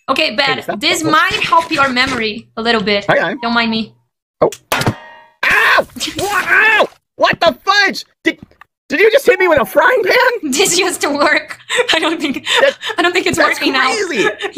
Okay, Bad. This might help your memory a little bit. Okay. Don't mind me. Oh. Ow! Wow! What the fudge? Did you just hit me with a frying pan? This used to work. I don't think it's working now. Crazy.